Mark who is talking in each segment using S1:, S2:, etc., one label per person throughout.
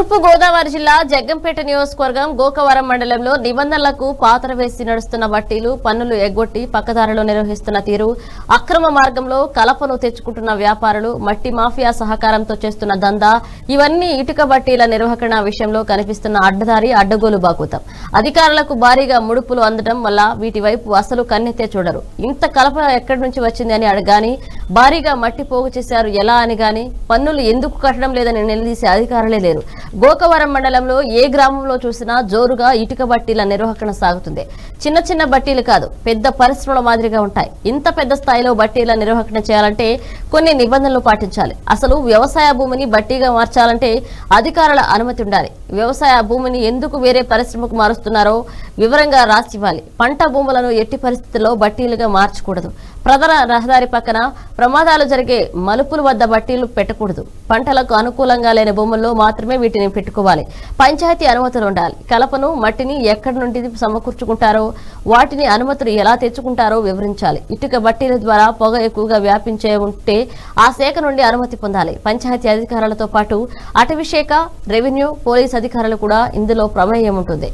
S1: తూర్పు గోదావరి జిల్లా జగ్గంపేట నియోజకవర్గం గోకవరం మండలంలో నిబంధనలకు పాతర వేసి నడుస్తున్న బట్టీలు పన్నులు ఎగ్గొట్టి పక్కదారిలో నిర్వహిస్తున్న తీరు, అక్రమ మార్గంలో కలపను తెచ్చుకుంటున్న వ్యాపారులు, మట్టి మాఫియా సహకారంతో చేస్తున్న దందా, ఇవన్నీ ఇటుక బట్టీల నిర్వహణ విషయంలో కనిపిస్తున్న అడ్డదారి అడ్డగోలు బాగోతాం. అధికారులకు భారీగా ముడుపులు అందడం వల్ల వీటి వైపు అసలు కన్నెత్తే చూడరు. ఇంత కలప ఎక్కడి నుంచి వచ్చింది అని అడగాని, భారీగా మట్టి పోగు చేశారు ఎలా అని గాని, పన్నులు ఎందుకు కట్టడం లేదని నిలదీసే అధికారులే లేరు. గోకవరం మండలంలో ఏ గ్రామంలో చూసినా జోరుగా ఇటుక బట్టీల నిర్వహణ సాగుతుంది. చిన్న చిన్న బట్టీలు కాదు, పెద్ద పరిశ్రమల మాదిరిగా ఉంటాయి. ఇంత పెద్ద స్థాయిలో బట్టీల నిర్వహణ చేయాలంటే కొన్ని నిబంధనలు పాటించాలి. అసలు వ్యవసాయ భూమిని బట్టీగా మార్చాలంటే అధికారుల అనుమతి ఉండాలి. వ్యవసాయ భూమిని ఎందుకు వేరే పరిశ్రమకు మారుస్తున్నారో వివరంగా రాసివ్వాలి. పంట భూములను ఎట్టి పరిస్థితుల్లో బట్టీలుగా మార్చకూడదు. ప్రధాన రహదారి పక్కన ప్రమాదాలు జరిగే మలుపుల వద్ద బట్టీలు పెట్టకూడదు. పంటలకు అనుకూలంగా లేని భూముల్లో మాత్రమే వీటిని పెట్టుకోవాలి. పంచాయతీ అనుమతులు ఉండాలి. కలపను, మట్టిని ఎక్కడి నుండి సమకూర్చుకుంటారో, వాటిని అనుమతులు ఎలా తెచ్చుకుంటారో వివరించాలి. ఇటుక బట్టీల ద్వారా పొగ ఎక్కువగా వ్యాపించే ఉంటే ఆ శాఖ నుండి అనుమతి పొందాలి. పంచాయతీ అధికారులతో పాటు అటవీ శాఖ, రెవెన్యూ, పోలీస్ అధికారులు కూడా ఇందులో ప్రమేయం ఉంటుంది.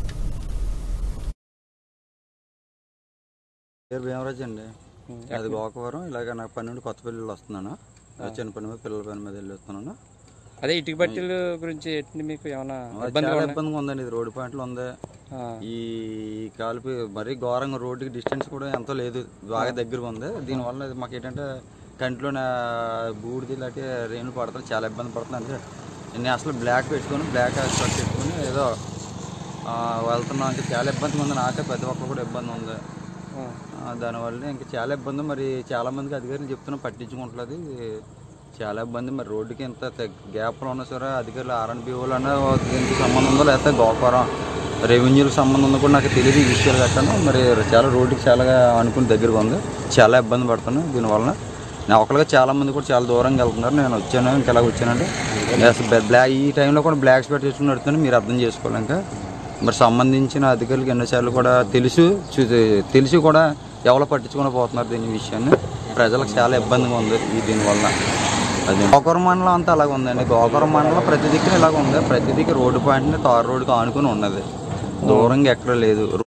S2: అది గోకవరం. ఇలాగ నాకు పని నుండి కొత్త పిల్లలు వస్తున్నాను. చిన్న పని మీద పిల్లల పని మీద వెళ్ళి వస్తున్నాను.
S3: అదే ఇటుక బట్టీల గురించి మీకు ఏమైనా
S2: చాలా ఇబ్బందిగా ఉందండి. ఇది రోడ్డు పాయింట్లు ఉంది. ఈ కాలుపు మరీ ఘోరంగా, రోడ్డుకి డిస్టెన్స్ కూడా ఎంతో లేదు, బాగా దగ్గరగా ఉంది. దీనివల్ల మాకు ఏంటంటే కంటిలోనే బూడిది ఇలాంటి రేణులు పడతాను, చాలా ఇబ్బంది పడుతుంది. అంటే నేను అసలు బ్లాక్ పెట్టుకొని, బ్లాక్ షర్ట్ పెట్టుకొని ఏదో వెళ్తున్నాం. అంటే చాలా ఇబ్బందిగా ఉంది. నాకే ప్రతి ఒక్కరు కూడా ఇబ్బంది ఉంది. దానివల్ల ఇంకా చాలా ఇబ్బంది. మరి చాలా మందికి అధికారులు చెప్తున్నాం, పట్టించుకుంటలేదు. చాలా ఇబ్బంది. మరి రోడ్డుకి ఇంత గ్యాప్లో ఉన్నా సరే అధికారులు ఆర్ఎన్బిఓలు అన్న దీనికి సంబంధం ఉందో, లేకపోతే గోకవరం రెవెన్యూకి సంబంధం ఉందో కూడా నాకు తెలియదు ఈ విషయాలు కట్టాను. మరి చాలా రోడ్డుకి చాలా అనుకుని దగ్గరగా ఉంది. చాలా ఇబ్బంది పడుతున్నాను దీనివల్ల. నేను ఒకరిగా చాలా మంది కూడా చాలా దూరంగా వెళ్తున్నారు. నేను వచ్చాను, ఇంకా ఇలాగ వచ్చానంటే బ్లాక్ ఈ టైంలో కూడా బ్లాక్ స్పెట్ చేసుకుని నడుతున్నాను. మీరు అర్థం చేసుకోవాలి. ఇంకా మరి సంబంధించిన అధికారులకు ఎన్నోసార్లు కూడా తెలిసి కూడా ఎవరో పట్టించుకొని పోతున్నారు దీని విషయాన్ని. ప్రజలకు చాలా ఇబ్బందిగా ఉంది దీనివల్ల. అది గోకవరం మండలం అంతా అలాగ ఉందండి. గోకవరం మండలం ప్రతి దిక్కున ఇలాగ ఉంది. ప్రతి దిక్కు రోడ్డు పాయింట్ని తారు రోడ్డుకి ఆనుకుని ఉన్నది. దూరంగా ఎక్కడ లేదు.